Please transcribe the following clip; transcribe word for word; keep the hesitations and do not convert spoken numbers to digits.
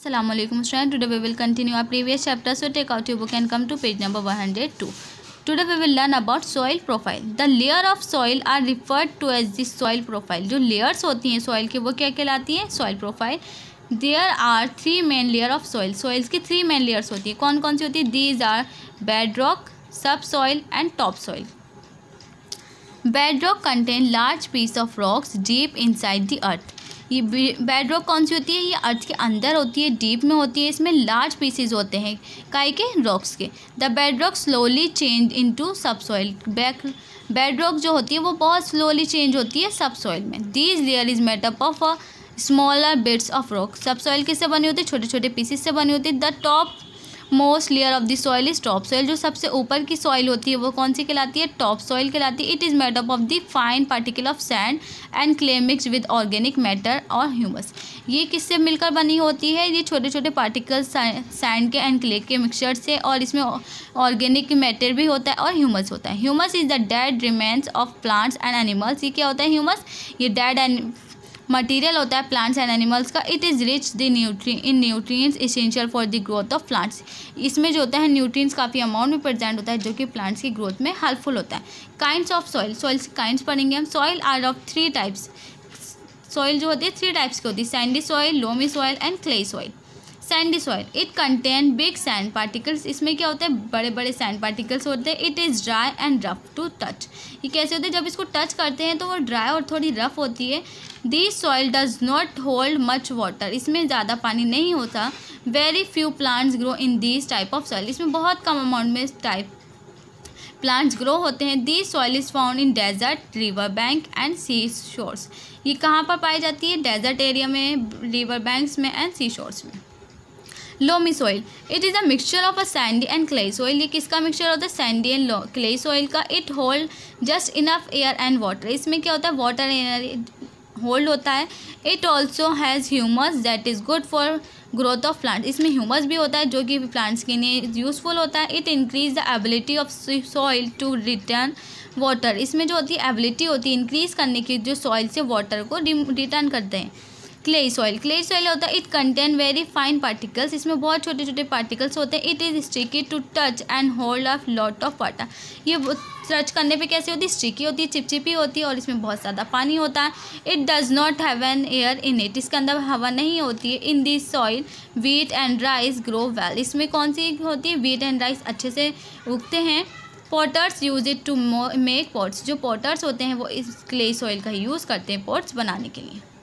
Assalamualaikum students. Today we will continue our previous chapter. So take out your book and come to page number one hundred two. Today we will learn about soil profile. The layer of soil are referred to as the soil profile. जो layers होती हैं soil की वो क्या कहलाती हैं? Soil profile. There are three main layer of soil. Soils की three main layers होती है. कौन कौन सी होती है? These are bedrock, subsoil and topsoil. Bedrock contain large piece of rocks deep inside the earth. ये बेड रॉक कौन सी होती है? ये अर्थ के अंदर होती है, डीप में होती है. इसमें लार्ज पीसेज होते हैं काई के? रॉक्स के. The bedrock slowly change into subsoil. Back bedrock जो होती है वो बहुत स्लोली चेंज होती है सबसॉइल में. These layer is made up of a smaller bits of rock. Subsoil किससे बनी होती है? छोटे छोटे पीसेस से बनी होती है. The topmost layer of the soil is topsoil. जो सबसे ऊपर की सॉइल होती है वो कौन सी कहलाती है? टॉप सॉइल कहलाती है. It is made up of the fine particle of sand and clay mix with organic matter और ह्यूमस. ये किससे मिलकर बनी होती है? ये छोटे छोटे पार्टिकल्स सैंड के एंड क्ले के मिक्सचर से, और इसमें ऑर्गेनिक मैटर भी होता है और ह्यूमस होता है. Humus is the dead remains of plants and animals. ये क्या होता है ह्यूमस? ये डेड एंड मटीरियल होता है प्लांट्स एंड एनिमल्स का. It is rich the nutri in nutrients essential for the growth of plants. इसमें जो होता है न्यूट्रिएंट्स काफ़ी अमाउंट में प्रेजेंट होता है जो कि प्लांट्स की ग्रोथ में हेल्पफुल होता है. Kinds of soil. सॉइल के काइंड्स पढ़ेंगे हम. Soil are of three types. Soil जो होती है थ्री टाइप्स की होती है. Sandy soil, loamy soil and clay soil. Sandy soil it contain big sand particles. इसमें क्या होता है? बड़े बड़े सैंड पार्टिकल्स होते हैं. It is dry and rough to touch. ये कैसे होते हैं? जब इसको टच करते हैं तो वो ड्राई और थोड़ी रफ होती है. This soil does not hold much water. इसमें ज़्यादा पानी नहीं होता. Very few plants grow in this type of soil. इसमें बहुत कम अमाउंट में टाइप प्लांट्स ग्रो होते हैं. This soil is found in desert, river bank and sea shores. ये कहाँ पर पाई जाती है? डेजर्ट एरिया में, रिवर बैंक्स में एंड सी शोर्स में. Loamy soil it is a mixture of a Sandy and clay soil. ये किसका मिक्सचर होता है? सैंडी एंड क्ले सॉइल का. It hold just enough air and water. इसमें क्या होता है? वाटर एयर होल्ड होता है. It also has humus that is good for growth of plant. इसमें ह्यूमस भी होता है जो कि प्लांट्स के लिए यूज़फुल होता है. It increase the ability of soil to return water. इसमें जो होती है एबिलिटी होती है इंक्रीज़ करने की, जो सॉइल से वाटर को रिटर्न करते हैं. Clay soil. क्ले सॉइल होता है it contain very fine particles. इसमें बहुत छोटे छोटे पार्टिकल्स होते हैं. It is sticky to touch and hold of lot of water. ये टच करने पे कैसे होती है? स्टिकी होती है, चिपचिपी होती है और इसमें बहुत ज़्यादा पानी होता है. It does not have an air in it. इसके अंदर हवा नहीं होती है. In this soil wheat and rice grow well. इसमें कौन सी होती है? वीट एंड राइस अच्छे से उगते हैं. Potters use it to make pots. जो पॉटर्स होते हैं वो इस क्ले सॉइल का यूज़ करते हैं पॉट्स बनाने के लिए.